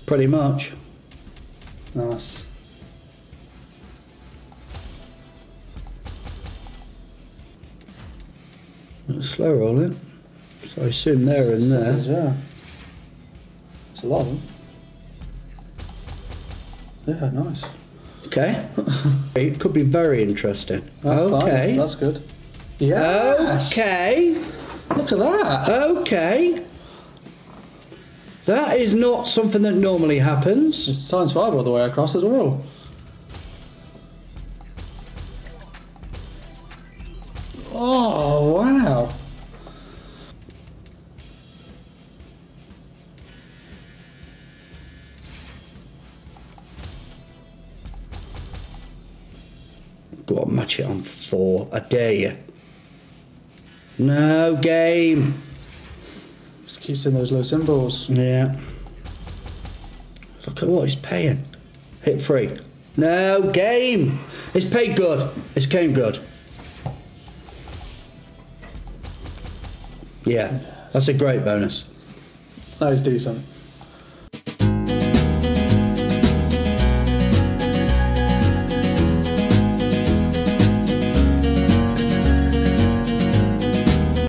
Pretty much. Nice. Slow rolling. So I assume they're in there. Yeah. It's a lot of them. Yeah, nice. Okay. It could be very interesting. That's okay. fine. That's good. Yeah. Okay. Look at that. Okay. That is not something that normally happens. It's science fiber all the way across as well. Oh, wow. Go on, match it on 4. I dare you. No game. Just keeps in those low symbols. Yeah. Look at what he's paying. Hit 3. No game. It's paid good. It's came good. Yeah, that's a great bonus. That is decent.